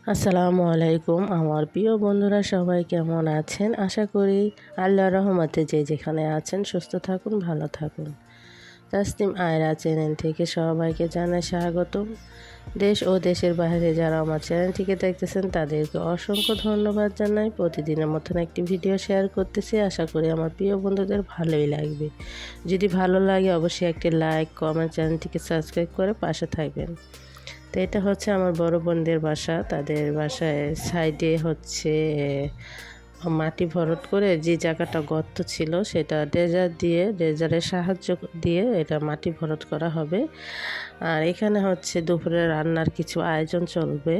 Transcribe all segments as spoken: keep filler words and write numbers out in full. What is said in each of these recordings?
আসসালামু আলাইকুম আমার প্রিয় বন্ধুরা, সবাই কেমন আছেন? আশা করি আল্লাহর রহমতে যে যেখানে আছেন সুস্থ থাকুন, ভালো থাকুন। তাসনিম আয়রা চ্যানেল থেকে সবাইকে জানাই স্বাগতম। দেশ ও দেশের বাইরে যারা আমার চ্যানেলটিকে দেখতেছেন তাদেরকে অসংখ্য ধন্যবাদ জানাই। প্রতিদিনের মতন একটি ভিডিও শেয়ার করতেছি, আশা করি আমার প্রিয় বন্ধুদের ভালোই লাগবে। যদি ভালো লাগে অবশ্যই একটি লাইক, কমেন্ট, চ্যানেলটিকে সাবস্ক্রাইব করে পাশে থাকবেন। তো এটা হচ্ছে আমার বড় বোনদের বাসা। তাদের বাসায় সাইডে হচ্ছে মাটি ভরাট করে যে জায়গাটা গর্ত ছিল সেটা ড্রেজার দিয়ে ড্রেজারের সাহায্য দিয়ে এটা মাটি ভরাট করা হবে। আর এখানে হচ্ছে দুপুরে রান্নার কিছু আয়োজন চলবে।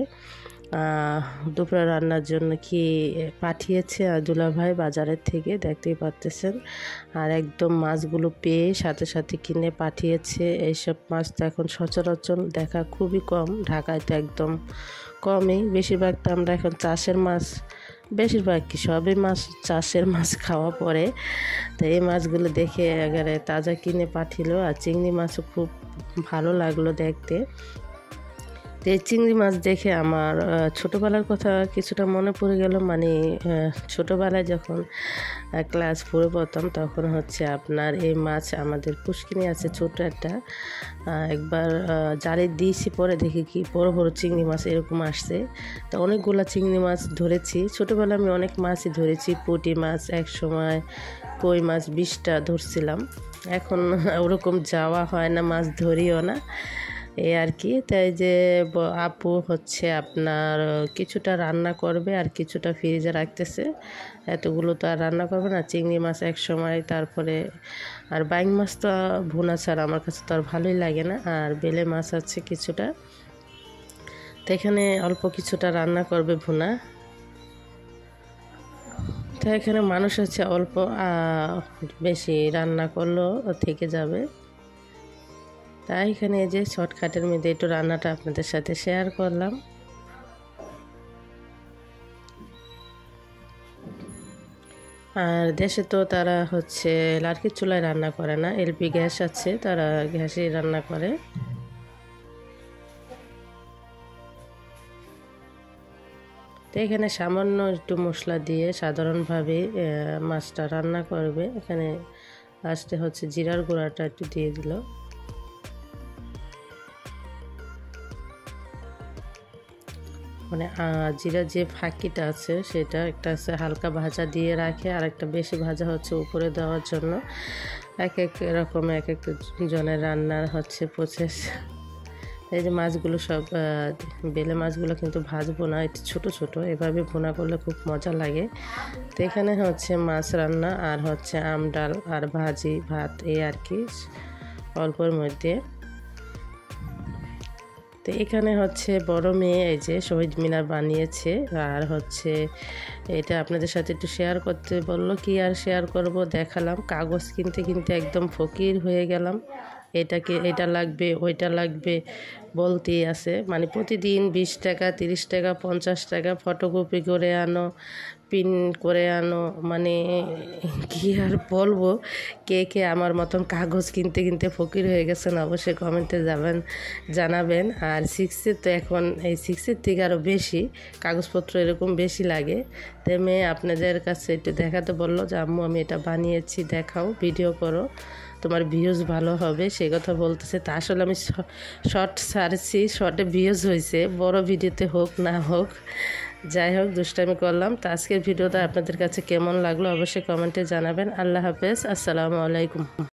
দুপুরে রান্নার জন্য কি পাঠিয়েছে দুলাভাই বাজারের থেকে, দেখতেই পারতেছেন। আর একদম মাছগুলো পেয়ে সাথে সাথে কিনে পাঠিয়েছে। এইসব মাছ তো এখন সচরাচর দেখা খুবই কম, ঢাকায় তো একদম কমই। বেশিরভাগটা আমরা এখন চাষের মাছ, বেশিরভাগ কি সবই মাছ চাষের মাছ খাওয়া পড়ে। তো এই মাছগুলো দেখে একেবারে তাজা কিনে পাঠিলো। আর চিংড়ি মাছও খুব ভালো লাগলো দেখতে। তো এই চিংড়ি মাছ দেখে আমার ছোটোবেলার কথা কিছুটা মনে পড়ে গেল। মানে ছোটোবেলায় যখন ক্লাস ফোরে পড়তাম তখন হচ্ছে আপনার এই মাছ আমাদের পুষ্কিনি আছে ছোটো একটা, একবার জালে দিয়েছি, পরে দেখি কি বড় বড় চিংড়ি মাছ এরকম আসছে। তো অনেকগুলো চিংড়ি মাছ ধরেছি। ছোটোবেলায় আমি অনেক মাছই ধরেছি, পুঁটি মাছ এক সময়, কই মাছ বিশটা ধরছিলাম। এখন ওরকম যাওয়া হয় না, মাছ ধরিও না, এই আর কি। তাই যে আপু হচ্ছে আপনার কিছুটা রান্না করবে আর কিছুটা ফ্রিজে রাখতেছে। এতগুলো তো আর রান্না করবে না। চিংড়ি মাছ এক সময়, তারপরে আর বাইং মাছ তো ভুনা ছাড়া আমার কাছে তো আর ভালোই লাগে না। আর বেলে মাছ আছে কিছুটা, তো এখানে অল্প কিছুটা রান্না করবে ভুনা। তো এখানে মানুষ আছে অল্প, বেশি রান্না করলেও থেকে যাবে। তাই এখানে এই যে শর্টকাটের মধ্যে একটু রান্নাটা আপনাদের সাথে শেয়ার করলাম। আর দেশে তো তারা হচ্ছে লার্কির চুলায় রান্না করে না, এলপি গ্যাস আছে, তারা গ্যাসেই রান্না করে। তো এখানে সামান্য একটু মশলা দিয়ে সাধারণভাবে মাছটা রান্না করবে। এখানে লাস্টে হচ্ছে জিরার গুঁড়াটা একটু দিয়ে দিল। মানে জিরা যে ফাঁকিটা আছে সেটা একটা আছে হালকা ভাজা দিয়ে রাখে, আর একটা বেশি ভাজা হচ্ছে উপরে দেওয়ার জন্য। এক এক রকম এক এক জনের রান্নার হচ্ছে প্রসেস। এই যে মাছগুলো সব বেলে মাছগুলো কিন্তু ভাজবো না, একটু ছোটো ছোটো, এভাবে ভুনা করলে খুব মজা লাগে। তো এখানে হচ্ছে মাছ রান্না আর হচ্ছে আম ডাল আর ভাজি ভাত, এই আর কি অল্পর মধ্যে। তো এখানে হচ্ছে বড় মেয়ে এই যে শহীদ মিনার বানিয়েছে, আর হচ্ছে এটা আপনাদের সাথে একটু শেয়ার করতে বললো। কি আর শেয়ার করব, দেখালাম। কাগজ কিনতে কিনতে একদম ফকির হয়ে গেলাম। এটাকে এটা লাগবে, ওইটা লাগবে বলতেই আছে। মানে প্রতিদিন বিশ টাকা, তিরিশ টাকা, পঞ্চাশ টাকা ফটোকপি করে আনো, পিন করে আনো। মানে কি আর বলবো, কে কে আমার মতন কাগজ কিনতে কিনতে ফকির হয়ে গেছেন অবশ্যই কমেন্টে যাবেন জানাবেন। আর সিক্সের তো এখন এই সিক্সের থেকে আরও বেশি কাগজপত্র এরকম বেশি লাগে। তাই মেয়ে আপনাদের কাছে একটু দেখাতে বললো যে আম্মু আমি এটা বানিয়েছি, দেখাও, ভিডিও করো, তোমার ভিউজ ভালো হবে, সেই কথা বলতেছে। তা আসলে আমি শর্ট ছাড়ছি, শর্টে ভিউজ হয়েছে, বড় ভিডিওতে হোক না হোক, যাই হোক দুষ্টামি করলাম। তো আজকের ভিডিওটা আপনাদের কাছে কেমন লাগলো অবশ্যই কমেন্টে জানাবেন। আল্লাহ হাফেজ, আসসালামু আলাইকুম।